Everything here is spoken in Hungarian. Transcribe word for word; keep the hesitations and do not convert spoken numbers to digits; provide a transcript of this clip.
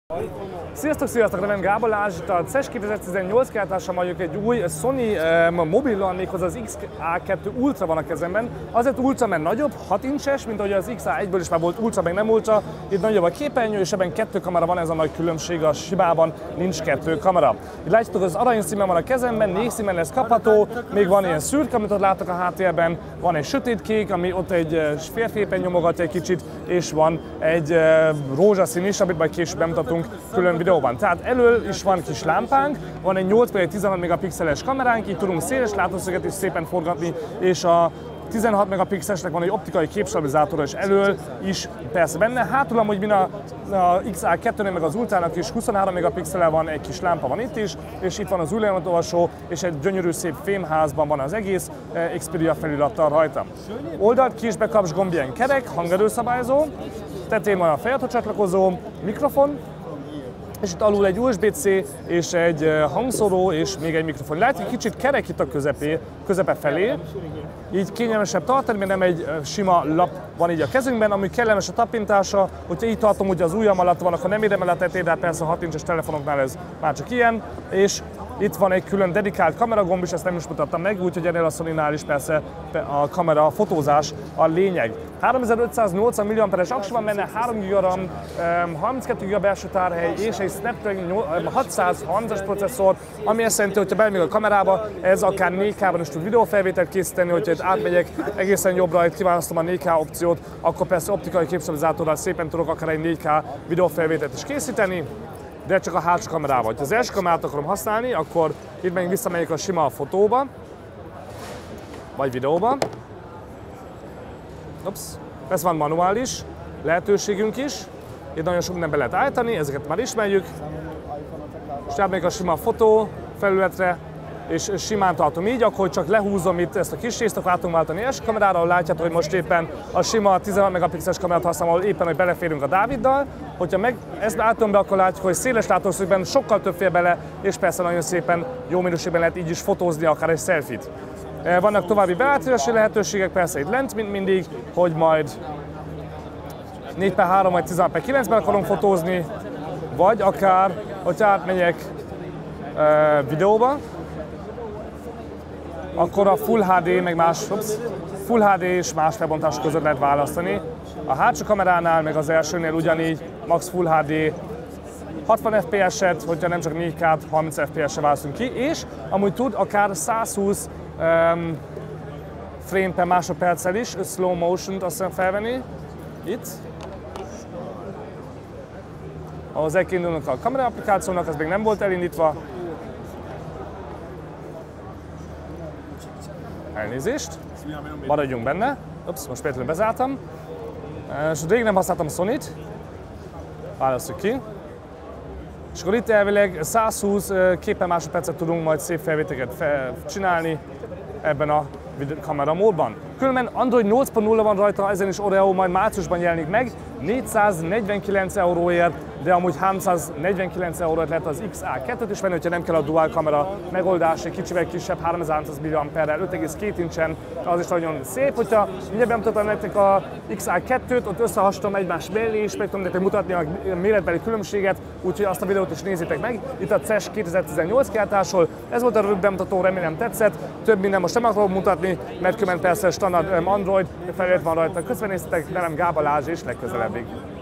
Sziasztok, sziasztok! Nevem Gábor Lázs, itt a cé e es kétezer-tizennyolc kiáltással vagyok, egy új Sony um, mobillal, méghozzá az X A kettő Ultra van a kezemben. Azért Ultra, mert nagyobb, hat incses, mint ahogy az X A egyből is már volt Ultra, meg nem Ultra. Itt nagyobb a képernyő, és ebben kettő kamera van, ez a nagy különbség, a simában nincs kettő kamera. Itt látjátok, az aranyszínben van a kezemben, négy színben lesz kapható, még van ilyen szürke, amit ott láttok a háttérben, van egy sötétkék, ami ott egy férfi éppen nyomogatja egy kicsit, és van egy rózsaszín is, amit majd később bemutatunk külön videóban. Tehát elől is van kis lámpánk, van egy nyolc per tizenhat megapixeles kameránk, így tudunk széles látószöget is szépen forgatni, és a tizenhat megapixelesnek van egy optikai képstabilizátora is elől is persze benne. Hátul amúgy min a, a X A kettőnek meg az Ultrának is huszonhárom megapixele van, egy kis lámpa van itt is, és itt van az új lenyomatolvasó, és egy gyönyörű szép fémházban van az egész, Xperia felirattal rajta. Oldalt ki is bekapcs gomb ilyen kerek, hangerőszabályzó, tetején van a fejhatócsatlakozó, mikrofon, és itt alul egy u es bé cé és egy hangszóró és még egy mikrofon. Látjuk, kicsit kerek itt a közepé, közepe felé, így kényelmesebb tartani, mert nem egy sima lap van így a kezünkben, ami kellemes a tapintása, hogyha így tartom, hogy az ujjam alatt van, akkor nem érem el a tetét, de persze a hat incses telefonoknál ez már csak ilyen, és itt van egy külön dedikált kameragomb is, ezt nem is mutattam meg, úgyhogy ennél a Sonynál is persze a kamera, a fotózás a lényeg. háromezer-ötszáznyolcvan milliamperes aksi van benne, három giga RAM, harminckettő giga belső tárhely és egy Snapdragon hatszázharmincas processzor, ami azt jelenti, hogyha belemegyek a kamerába, ez akár négy K-ban is tud videófelvételt készíteni, hogyha itt átmegyek egészen jobbra, itt kiválasztom a négy K opciót, akkor persze optikai képstabilizátorral szépen tudok akár egy négy K videófelvételt is készíteni, de csak a hátsó kamerával. Ha az első kamerát akarom használni, akkor itt megint visszamegyek a sima fotóba, vagy videóba. Ups. Ez van manuális lehetőségünk is. Itt nagyon sok mindenbe lehet állítani, ezeket már ismerjük. És átmegyek a sima fotó felületre, és simán tartom így, akkor csak lehúzom itt ezt a kis részt, akkor át tudom váltani első kamerára, ahol látjátok, hogy most éppen a sima tizenhat megapixeles kamerát használom, ahol éppen, hogy beleférünk a Dáviddal. Hogyha meg ezt állítom be, akkor látjuk, hogy széles látószögben sokkal több fér bele, és persze nagyon szépen jó minőségben lehet így is fotózni akár egy selfie-t. Vannak további beállítási lehetőségek, persze itt lent, mint mindig, hogy majd négy per három vagy tizenhat per kilencben akarom fotózni, vagy akár, hogyha átmegyek e, videóba, akkor a Full há dé meg más, ups, Full há dé és más felbontások között lehet választani. A hátsó kameránál, meg az elsőnél ugyanígy Max Full há dé hatvan ef pé es-et, hogyha nem csak négy K-t, harminc ef pé es-re választunk ki, és amúgy tud akár százhúsz um, frame per másodperccel is, slow motion-t azt hiszem felvenni, itt. Ahhoz elkéndulunk a kamera applikációnak, ez még nem volt elindítva. Elnézést, maradjunk benne. Ups, most például bezártam. És rég nem használtam a Sony-t. Válasszuk ki. És akkor itt elvileg százhúsz kép per másodpercet tudunk majd szép felvételeket fel csinálni ebben a kameramódban. Különben Android nyolc pont nulla van rajta, ezen is Oreo majd márciusban jelenik meg, négyszáznegyvenkilenc euróért, de amúgy háromszáznegyvenkilenc euróért lehet az X A kettőt is venni, hogyha nem kell a dual kamera megoldás, egy kicsivel kisebb, háromezer-háromszáz milliamperrel, öt egész két incsen, az is nagyon szép. Hogyha mindjárt bemutatom nektek a X A kettőt, ott összehasonlítom egymás mellé, és meg tudom nektek mutatni a méretbeli különbséget, úgyhogy azt a videót is nézzétek meg. Itt a cé e es kétezer-tizennyolc kiáltásról, ez volt a rövid bemutató, remélem tetszett. Több minden most nem akarok mutatni, mert különben persze standard Android felület van rajta. Köszönöm, néztetek, nevem Gábor Lázs, és legközelebbig.